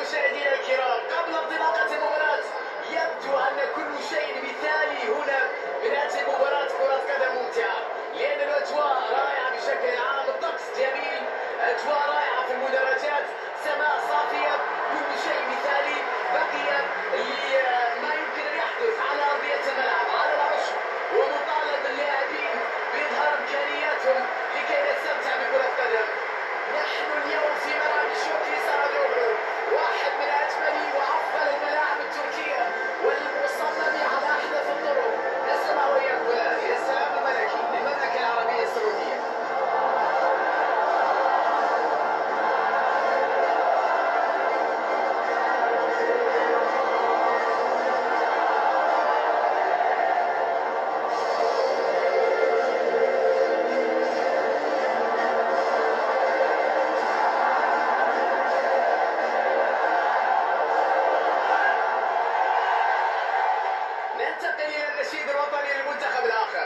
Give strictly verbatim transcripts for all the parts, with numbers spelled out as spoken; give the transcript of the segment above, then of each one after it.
مشاهدينا الكرام، قبل انطلاقة المباراة يبدو أن كل شيء مثالي هنا من أجل مباراة كرة قدم ممتعة، لأن الأجواء رائعة بشكل عام، الطقس جميل، أجواء رائعة في المدرجات، سماء صافية، كل شيء مثالي. بقي ما يمكن أن يحدث على أرضية الملعب على العرش، ومطالب اللاعبين بإظهار إمكانياتهم لكي نستمتع بكرة قدم. نحن اليوم في ملعب الشوكي سارادوغلو، واحد من أجمل وأفضل الملاعب التركية والمصمم على أحدث الطرق. نسمع وياكم يا سلام الملكي للمملكة العربية السعودية. ننتقل إلى النشيد الوطني للمنتخب الآخر.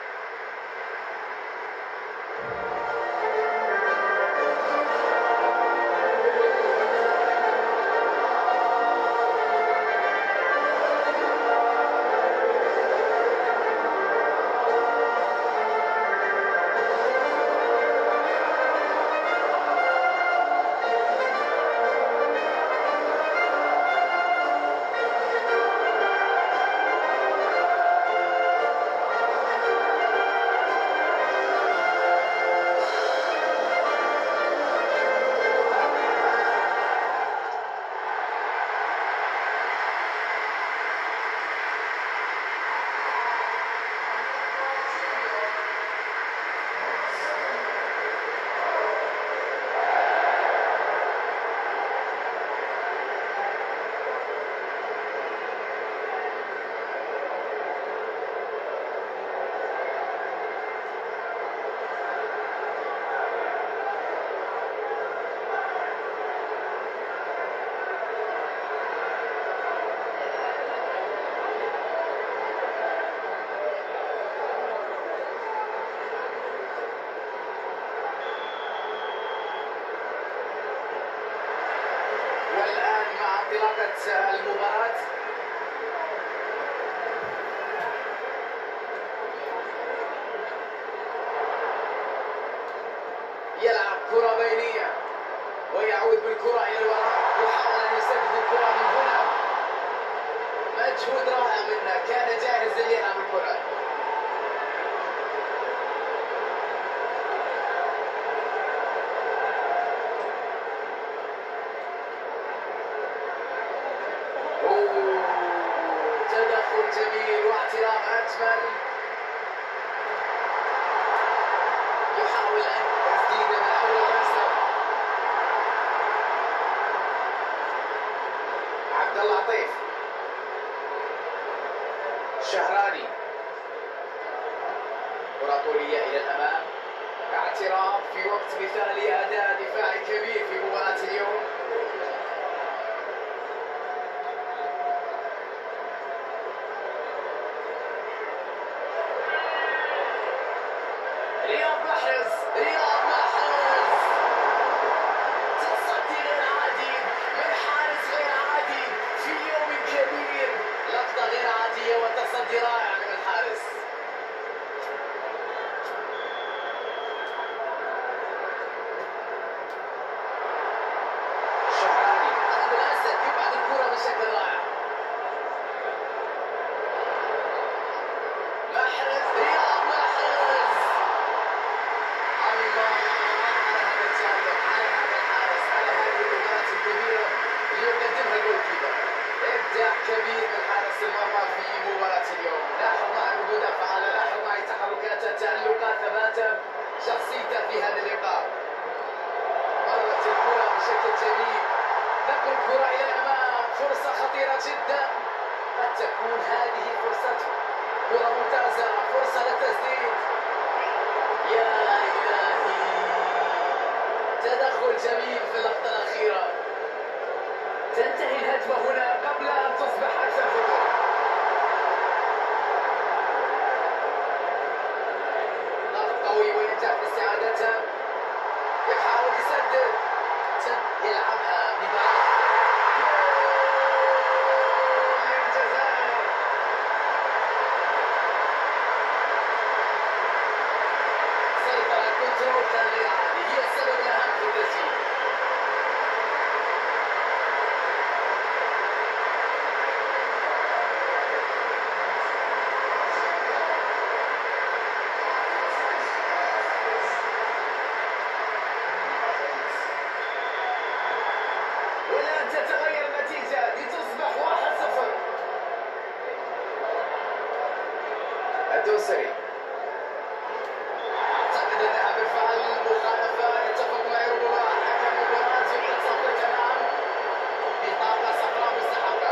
والآن مع انطلاقة المباراة يلعب كرة بينية ويعود بالكرة إلى الوراء، يحاول أن يسدد الكرة من هنا، مجهود رائع منه، كان جاهزا ليلعب الكرة. تدخل جميل واعتراض أجمل، يحاول أن يسديد من أول رأسه عبد الله عطيف شهراني، كرة طولية إلى الأمام، اعتراض في وقت مثالي، أداء دفاعي كبير في مباراة اليوم. رياض محرز رياض محرز تصدي غير عادي من حارس غير عادي في يوم كبير، لقطة غير عادية وتصدي رائع من الحارس. شهراني أخذ الأسد، يبعد الكرة بشكل رائع. محرز رياض محرز، الله على هذا التألق، على هذا الحارس، على هذه المباراة الكبيرة اللي يقدمها الجول كيبر. إبداع كبير من حارس المرمى في مباراة اليوم. لاحظ معي ردود أفعاله، لاحظ معي تحركاته، تألقات، ثباته، شخصيته في هذا اللقاء. مرت الكرة بشكل جميل، نقل الكرة إلى الأمام، فرصة خطيرة جدا، قد تكون هذه فرصته. كرة ممتازة، فرصة للتسديد. يا إلهي، تدخل جميل في اللقطة الأخيرة. تنتهي الهجمة هنا قبل أن تصبح أكثر خطورة. ضغط قوي وينجح في استعادتها، يحاول يسدد، يلعبها ببعض متروكة غير عادي هي السبب الأهم في التسجيل. والآن تتغير النتيجة لتصبح واحد صفر. الدوسري أعتقد أنها بالفعل مخالفة. يتفق معي ربما حكم المباراة يعطي صفر كلام. بطاقة صفراء مستحقة.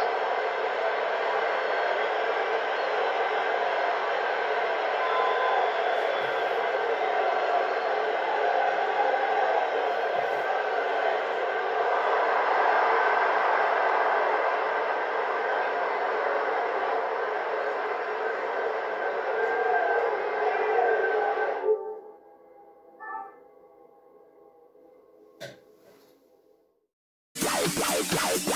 Bye.